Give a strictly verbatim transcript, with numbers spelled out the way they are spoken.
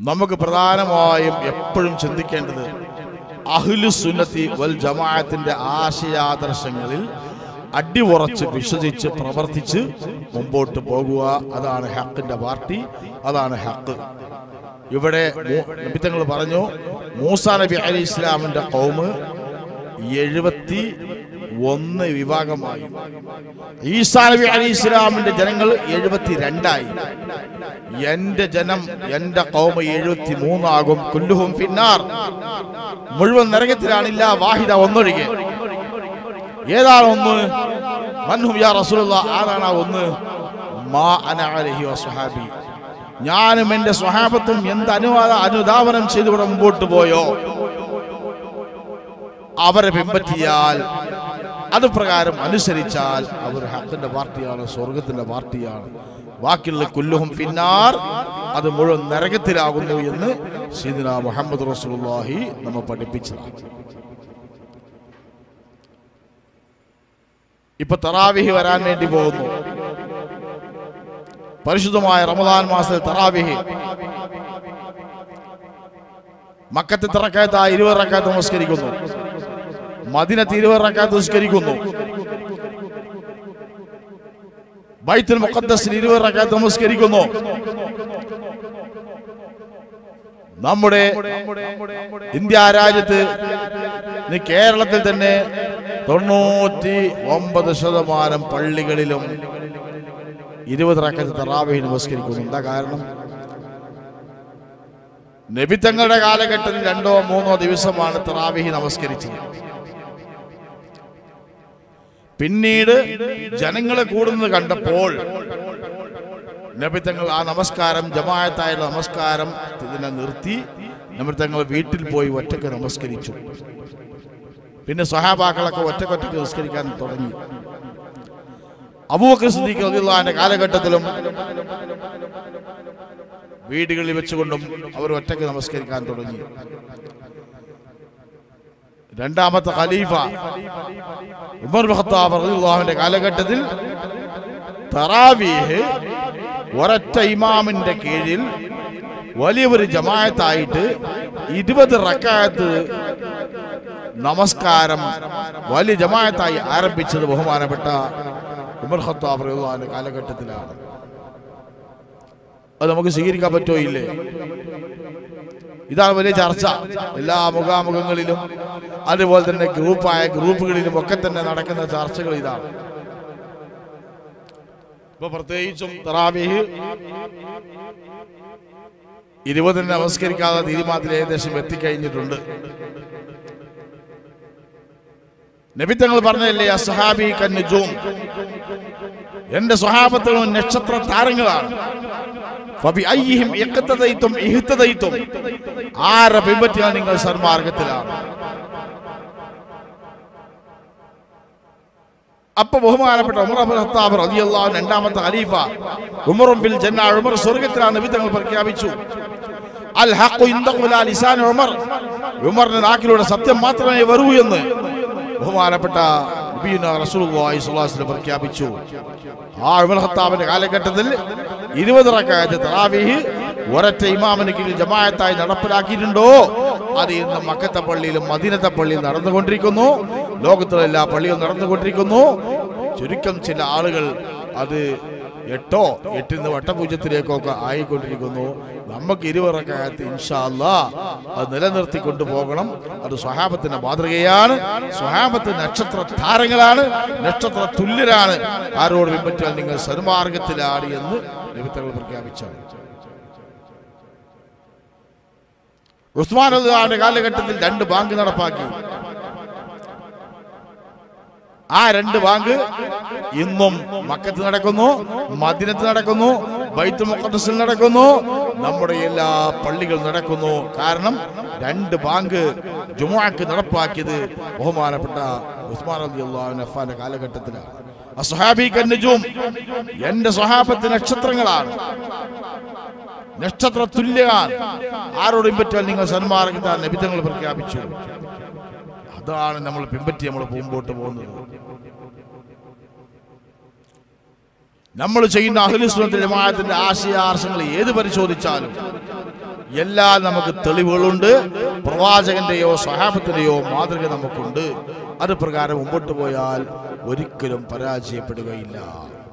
നമുക്ക് പ്രധാനമായും എപ്പോഴും ചിന്തിക്കേണ്ടത് അഹ്ലുസുന്നത്തി വൽ ജമാഅത്തിന്റെ ആശയാദർശങ്ങളിൽ അടിയുറച്ച് വിശ്വസിച്ച് പ്രവർത്തിച്ച് മുമ്പോട്ട് പോകുക. അതാണ് ഹക്കിന്റെ പാർട്ടി, അതാണ് ഹക്ക്. ഇവിടെ നബി തങ്ങൾ പറഞ്ഞു, മൂസാ നബി അലൈഹി ഇസ്ലാമിന്റെ ഖൗമ് എഴുപത്തി ഒന്ന് വിഭാഗമായി, ഈസാ നബി അലൈഹി ഇസ്ലാമിന്റെ ജനങ്ങൾ എഴുപത്തി രണ്ടായി. എന്റെ ജനം, എന്റെ ഖൗമ് എഴുപത്തി മൂന്നാകും. കുല്ലുഹും ഫിന്നാർ, മുഴുവൻ നരകത്തിലാണില്ല വാഹിദ, ഒന്നൊഴികെ. ഏതാണ് ഒന്ന്? മൻഹും യാ റസൂലുള്ളാഹ്, ആരാണ് ആ ഒന്ന്? മാ അന അലൈഹി വസ്വഹാബി, ഞാനും എന്റെ സ്വഹാബത്തും എന്ത് അനുവാദ അനുധാവനം ചെയ്തുകൂടെ മുമ്പോട്ട് പോയോ അവരെ പിൻപറ്റിയാൽ, അത് പ്രകാരം അനുസരിച്ചാൽ അവർ ഹക്കിന്റെ പാർട്ടിയാണ്, സ്വർഗത്തിന്റെ പാർട്ടിയാണ്. ബാക്കിയുള്ള കുല്ലുഹും ഫിന്നാർ, അത് മുഴുവൻ നരകത്തിലാകുന്നു എന്ന് സയ്യിദുനാ മുഹമ്മദ് റസൂലുള്ളാഹി നമ്മെ പഠിപ്പിച്ചതാണ്. ഇപ്പൊ തറാവിഹ് വരാൻ വേണ്ടി പോകുന്നു. പരിശുദ്ധമായ റമദാൻ മാസത്തിൽ തറാവിഹ് മക്കത്തെ റക്അത്ത് ഇരുപത് റക്അത്ത് നമസ്കരിക്കുന്നു, മദീനത്ത് ഇരുപത് റക്അത്ത് നമസ്കരിക്കുന്നു, ബൈത്തുൽ മുഖദ്ദസിൽ ഇരുപത് റക്അത്ത് നമസ്കരിക്കുന്നു. നമ്മുടെ ഇന്ത്യ രാജ്യത്ത്, കേരളത്തിൽ തന്നെ തൊണ്ണൂറ്റി ഒമ്പത് ശതമാനം പള്ളികളിലും ഇരുപത് റക്അത്ത് തറാവീഹ് നമസ്കരിക്കുന്നു. എന്താ കാരണം? നബി തങ്ങളുടെ കാലഘട്ടത്തിൽ രണ്ടോ മൂന്നോ ദിവസമാണ് തറാവീഹ് നമസ്കരിച്ചത്. പിന്നീട് ജനങ്ങളെ കൂടുന്നത് കണ്ടപ്പോൾ നബി തങ്ങൾ ആ നമസ്കാരം, ജമാഅത്തായ നമസ്കാരം ഇതിനെ നിർത്തി നബി തങ്ങൾ വീട്ടിൽ പോയി ഒറ്റക്ക് നമസ്കരിച്ചു. പിന്നെ സ്വഹാബാക്കളൊക്കെ ഒറ്റക്കൊറ്റക്ക് നമസ്കരിക്കാൻ തുടങ്ങി. അബൂബക്കർ സിദ്ദീഖ് റളിയല്ലാഹു അൻഹുവിന്റെ കാലഘട്ടത്തിലും വീടുകളിൽ വെച്ചുകൊണ്ടും അവർ ഒറ്റക്ക് നമസ്കരിക്കാൻ തുടങ്ങി. രണ്ടാമത്തെ ഖലീഫ ഉമർ ഇബ്നു ഖത്താബ് റളിയല്ലാഹു അൻഹുവിന്റെ കാലഘട്ടത്തിൽ തറാവീഹ് ഒരൊറ്റ ഇമാമിന്റെ കീഴിൽ വലിയൊരു ജമാഅത്തായിട്ട് ഇരുപത് റക്അത്ത് നമസ്കാരം വലിയ ജമാഅത്തായി ആരംഭിച്ചത് ബഹുമാനപ്പെട്ട ഉമർ ഖത്താബ് റളിയല്ലാഹു അൻഹു കാലഘട്ടത്തിലാണ്. അത് നമുക്ക് സ്വീകരിക്കാൻ പറ്റോ ഇല്ലേ? ഇതാണ് വലിയ ചർച്ച എല്ലാ മുഖാമുഖങ്ങളിലും, അതുപോലെ തന്നെ ഗ്രൂപ്പായ ഗ്രൂപ്പുകളിലും ഒക്കെ തന്നെ നടക്കുന്ന ചർച്ചകൾ ഇതാണ്. ഇപ്പൊ പ്രത്യേകിച്ചും തറാവീഹ് ഇരുപതിന് നമസ്കരിക്കാതെ തീരുമാനത്തിൽ ഏകദേശം എത്തിക്കഴിഞ്ഞിട്ടുണ്ട്. നബി തങ്ങൾ പറഞ്ഞല്ലേ, അസ്ഹാബി കന്നുജൂം, എന്റെ സ്വഹാബത്തുകളും നക്ഷത്ര താരങ്ങളാണ്. ഫബിഅയ്യിഹിം ഇഖ്തദൈതും ഇഹ്തദൈതും, ആരെ പിൻപറ്റിയാൽ നിങ്ങൾ സന്മാർഗത്തിലാണ്. അപ്പൊ ബഹുമാനപ്പെട്ട ഉമർ ഇബ്നു ഖത്താബ് റളിയല്ലാഹു അൻഹു രണ്ടാമത്തെ ഖലീഫ, ഉമറും ബിൽ ജന്ന, ഉമർ സ്വർഗ്ഗത്തിലാണ് നബി തങ്ങൾ പ്രഖ്യാപിച്ചു. അൽ ഹഖു ഇൻദഹു ലാ ലിസാൻ ഉമർ, ഉമറിന്റെ നാക്കിലൂടെ സത്യം മാത്രമേ വരൂ എന്ന് ബഹുമാനപ്പെട്ട നബിയുനാ റസൂലുള്ളാഹി സ്വല്ലല്ലാഹു അലൈഹി വസല്ലം പ്രഖ്യാപിച്ചു. ആ ഉമർ ഖത്താബിന്റെ കാലഘട്ടത്തിൽ ഇരുപത് റക്അത്ത് തറാവീഹ് ഒരൊറ്റ ഇമാമിന് കീഴിൽ ജമാഅത്തായി നടപ്പിലാക്കിയിട്ടുണ്ടോ? അത് ഇന്ന് മക്കത്തെ പള്ളിയിലും മദീനത്തെ പള്ളിയിൽ നടന്നുകൊണ്ടിരിക്കുന്നു. ലോകത്തുള്ള എല്ലാ പള്ളിയും നടന്നുകൊണ്ടിരിക്കുന്നു. ചുരുക്കം ചില ആളുകൾ അത് എട്ടോ എട്ടിന്ന് വട്ടപൂജ്യത്തിലേക്കൊക്കെ ആയിക്കൊണ്ടിരിക്കുന്നു. നമുക്ക് ഇരുപത് റക്അത്ത് ഇൻഷാ അല്ലാഹ് അത് നിലനിർത്തി കൊണ്ടുപോകണം. അത് സ്വഹാബത്തിന്റെ മാതൃകയാണ്. സ്വഹാബത്ത് നക്ഷത്ര താരങ്ങളാണ്, നക്ഷത്ര തുല്യരാണ്. ആരോട് പിൻപറ്റിയാൽ നിങ്ങൾ സന്മാർഗത്തിലാണ് എന്ന് നബി തങ്ങൾ പ്രഖ്യാപിച്ചാണ്. ഉസ്മാൻ റളിയല്ലാഹു അൻഹുവിന്റെ കാലഘട്ടത്തിൽ രണ്ട് ബാങ്ക് നടപ്പാക്കി. ആ രണ്ട് ബാങ്ക് ഇന്നും മക്കത്ത് നടക്കുന്നു, മദീനത്ത് നടക്കുന്നു, ബൈത്തുൽ മുഖദ്ദസിൽ നടക്കുന്നു, നമ്മുടെ എല്ലാ പള്ളികളും നടക്കുന്നു. കാരണം രണ്ട് ബാങ്ക് ജുമുഅക്ക് നടപ്പാക്കിയത് ബഹുമാനപ്പെട്ട ഉസ്മാൻ റളിയല്ലാഹു അൻഹുവിന്റെ കാലഘട്ടത്തിലാണ്. അസ്ഹാബി കന്നുജൂം, എന്റെ സ്വഹാബത്ത് നക്ഷത്രങ്ങളാണ്, നക്ഷത്ര തുല്യമാണ്. ആരോട് പിൻപറ്റാൻ നിങ്ങൾ സന്മാർഗത്താൽ നബി തങ്ങൾ പ്രഖ്യാപിച്ചു. അതാണ് നമ്മൾ പിൻപറ്റി നമ്മൾ മുമ്പോട്ട് പോകുന്നത്. നമ്മൾ ചെയ്യുന്ന അഹ്ലുസുന്നത്ത് ജമാഅത്തിന്റെ ആശയാർശങ്ങൾ ഏത് പരിശോധിച്ചാലും എല്ലാം നമുക്ക് തെളിവുകളുണ്ട്. പ്രവാചകന്റെയോ സ്വഹാബത്തിന്റെയോ മാതൃക നമുക്കുണ്ട്. അത് പ്രകാരം മുമ്പോട്ട് പോയാൽ ഒരിക്കലും പരാജയപ്പെടുകയില്ല.